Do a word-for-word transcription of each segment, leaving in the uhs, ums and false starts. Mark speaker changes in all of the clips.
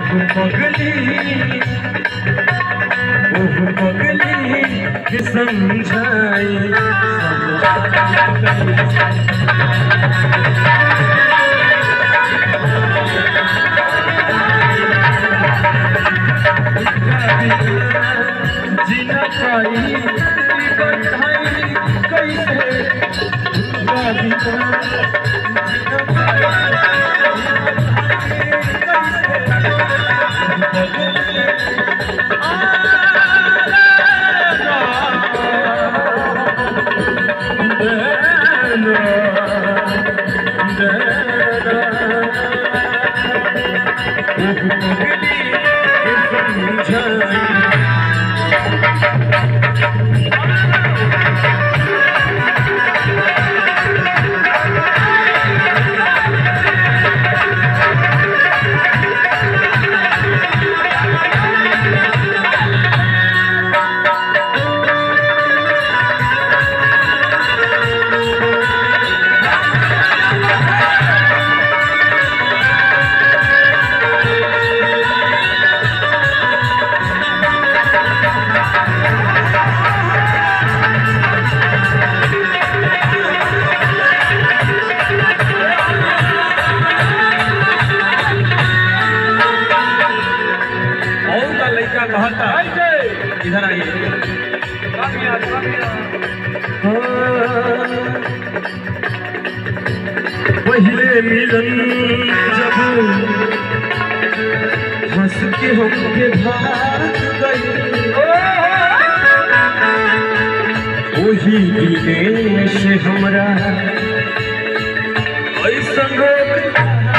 Speaker 1: पगली ओह पगली के समझाई जीना पाई बधाई कैसे इधर आइए। पहले मिलन जब हंस के होके भाग गई वही दिले से हमरा ऐसा रोक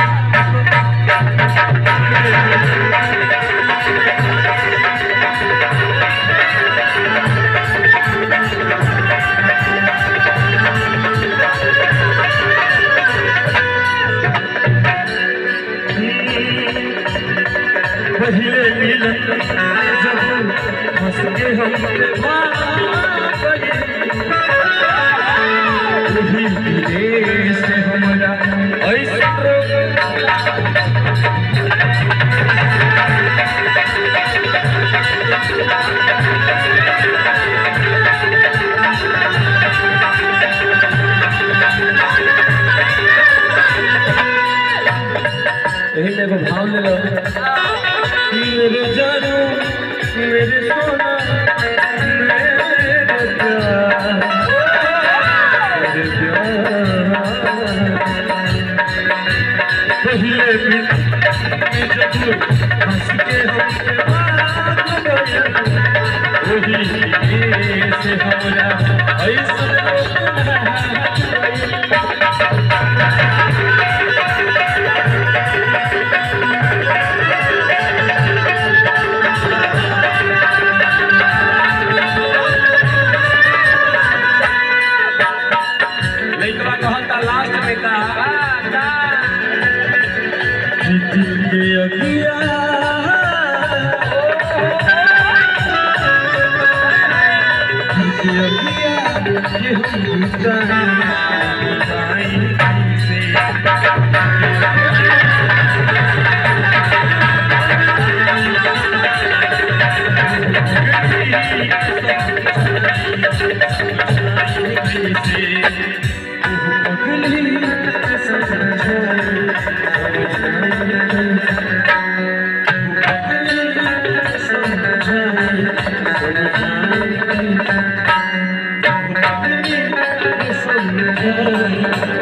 Speaker 1: पहले मिलन जब हंस के हम वही दिले से हमरा ऐसा यही मेरे को भाव ले लो मेरे जानू मेरे सोना मेरे प्यार मेरे प्यार पहले भी जब हंस के हम वही से हमरा ऐसा
Speaker 2: Thank you.